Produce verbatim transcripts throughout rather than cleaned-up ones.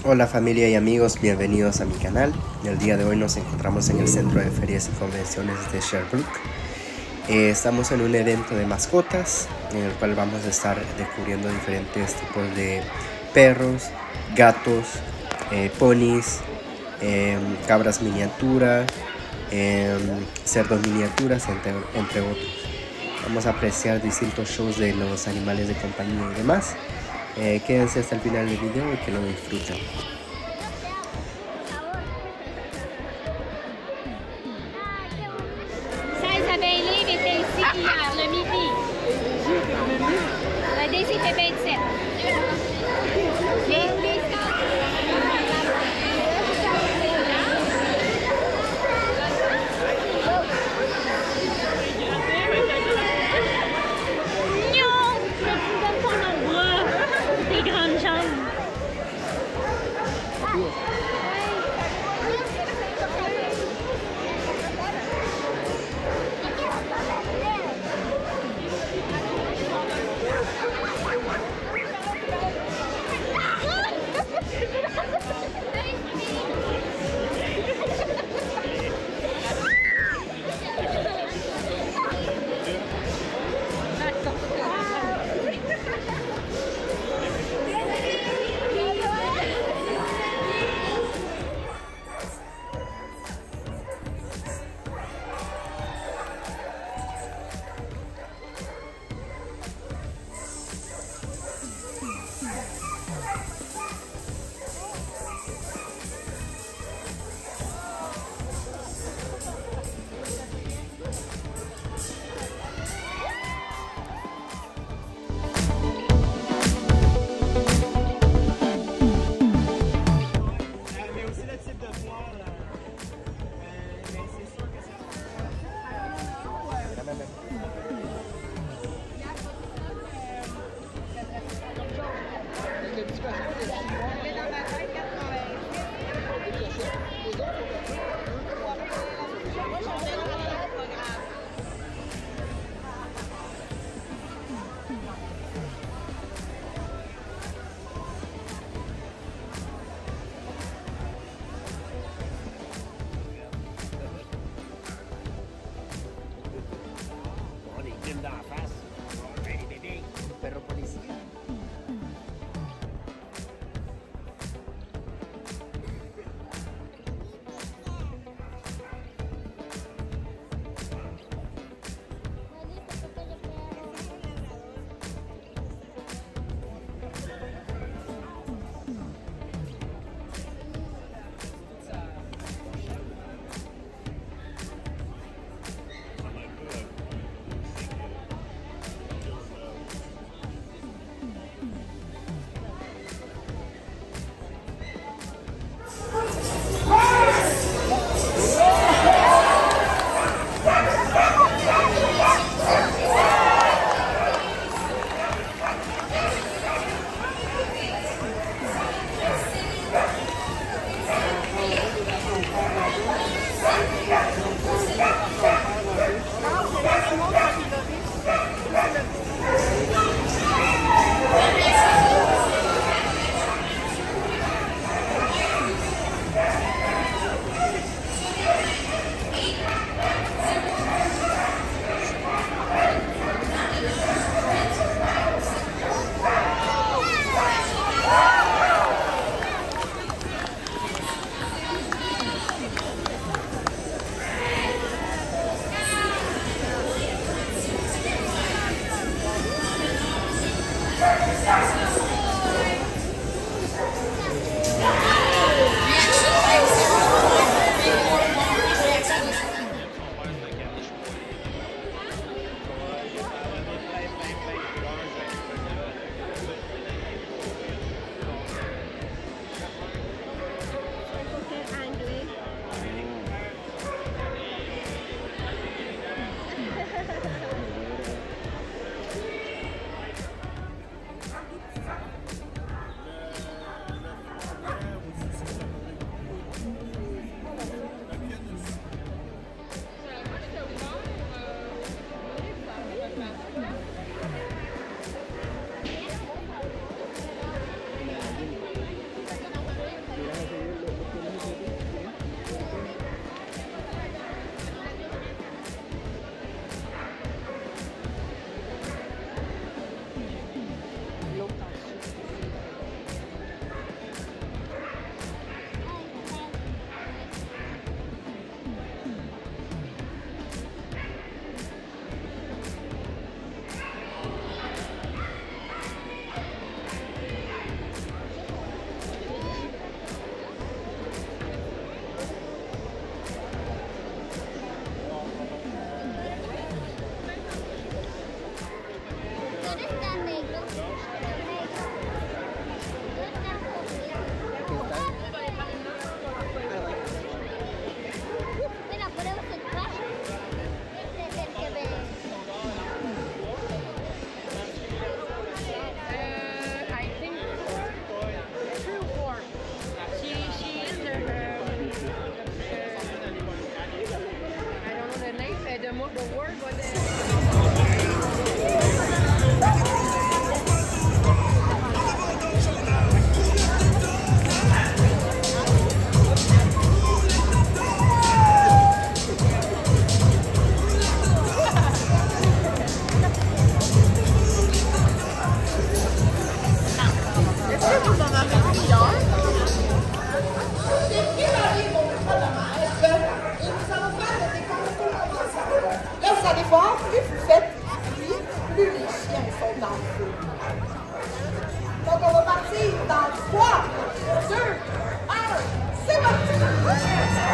Hola familia y amigos, bienvenidos a mi canal. El día de hoy nos encontramos en el Centro de Ferias y Convenciones de Sherbrooke. Eh, estamos en un evento de mascotas en el cual vamos a estar descubriendo diferentes tipos de perros, gatos, eh, ponis, eh, cabras miniatura, eh, cerdos miniaturas, entre, entre otros. Vamos a apreciar distintos shows de los animales de compañía y demás. Eh, quédense hasta el final del video y que lo disfruten. seize abeilles livres était ici hier, le midi. Le D C fait vingt-sept. Les, les Non! Ça te donne ton endroit. Tes grandes jambes. deux, un, c'est parti!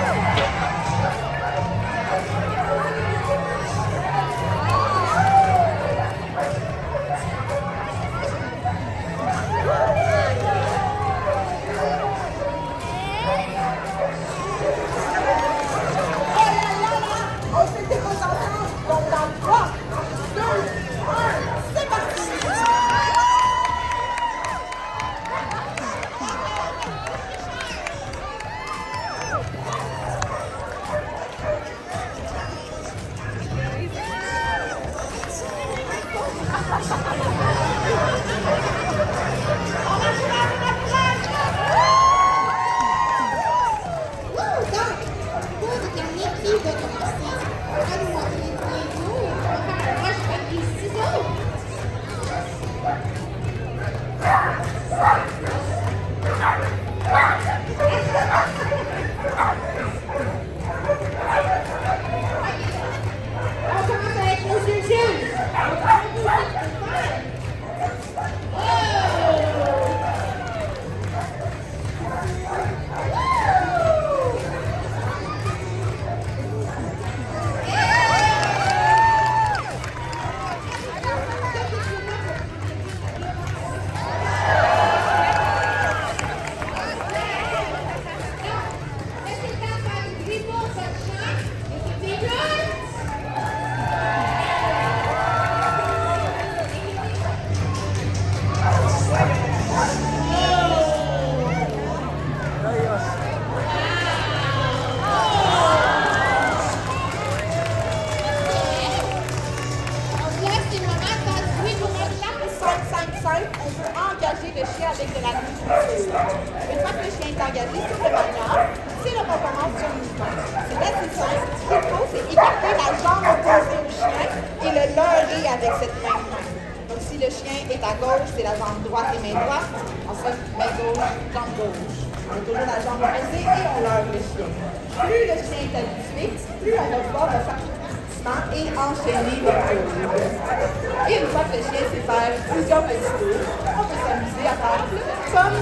Le chien avec de la nourriture. Une fois que le chien est engagé sur le manière, c'est le recommence sur le mouvement. C'est assez simple. Ce qu'il faut, c'est écarter la jambe opposée au chien et le leurrer avec cette même main. Donc si le chien est à gauche, c'est la jambe droite et main droite. Ensuite, main gauche, jambe gauche. On a toujours la jambe opposée et on leurre le chien. Plus le chien est habitué, plus on va pouvoir le faire et enchaîner les tours. Et une fois que le chien sait faire plusieurs petits tours, on peut s'amuser à faire comme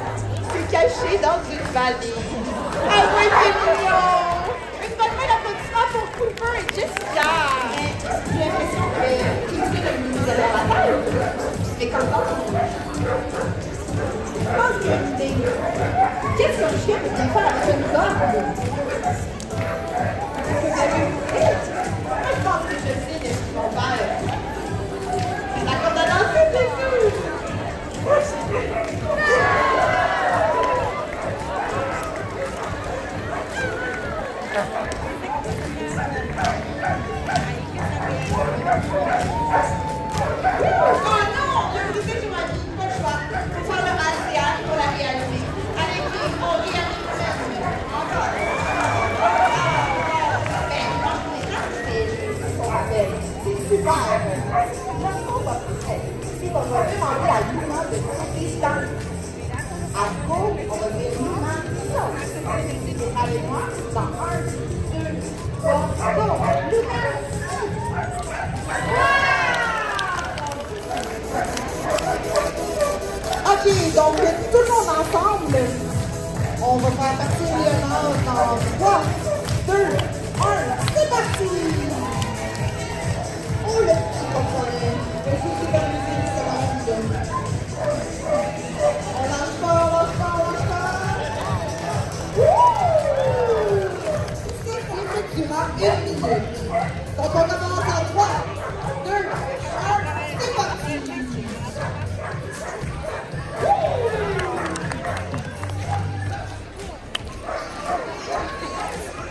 se cacher dans une valise. Ah oui, c'est mignon! Une bonne main d'applaudissement pour Cooper et Jessica! J'ai l'impression que tu sais le ministre de la tête. Mais comme ça, je pense qu'il y a une idée. Qu'est-ce qu'un chien peut bien faire avec une corde? Est-ce que vous avez une idée? Je pense que je sais de ce qu'ils vont faire. La corde à danser, c'est tout! Oh non! Je vous ai toujours dit, pas le choix. Il faut faire le massage pour la réaliser. Allez, on réalise même. Encore. C'est super! J'aime pas c'est qu'on va demander à l'humain de distance. À gauche, on va dire l'humain distance. Avec moi, dans un, deux, trois, go! L'humain! Ok, donc tout le monde ensemble, on va faire partir Léonard dans trois, deux, un, c'est parti! Oh, le petit copain! Je vais juste économiser une seconde. On lâche pas, on lâche pas, on lâche pas. Wouh! Ça, c'est effectivement une minute. Donc, on commence en trois, deux, un, c'est parti! Wouh!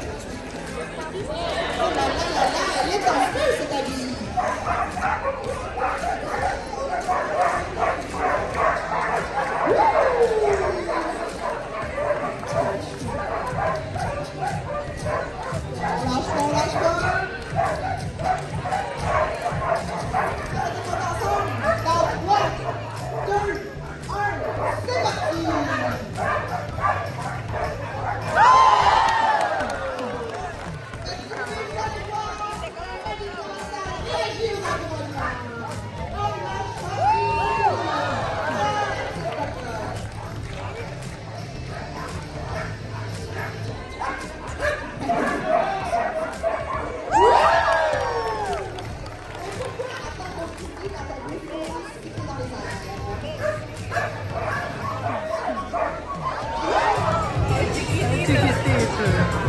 chiquitito.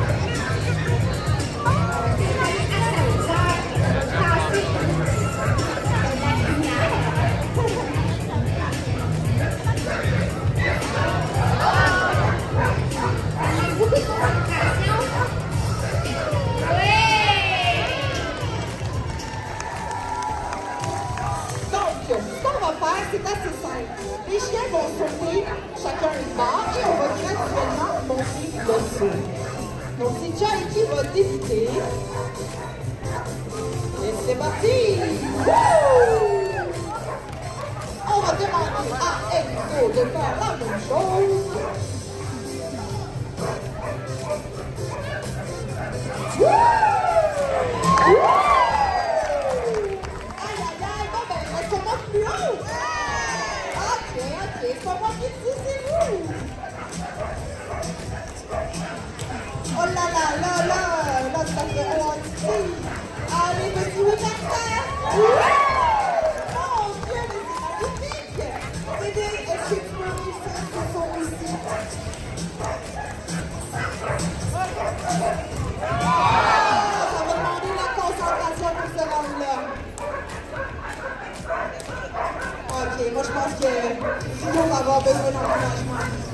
C'est assez simple. Les chiens vont sauter chacun une barre et on va graduellement monter le saut. Donc c'est Charlie qui va débuter. Et c'est parti! Wouh! On va demander à Enzo de faire la même chose. Wouh! C'est pas moi qui dis, c'est vous! Oh là là, là, là, là, ça fait ralenti. Allez, petit oui, par terre! Mon Dieu, mais c'est magnifique! Bébé, est-ce que tu peux nous faire ce son aussi? Ah, ça va demander la concentration pour ce round-là. Ok, moi je pense que sinon on va avoir besoin d'encouragement.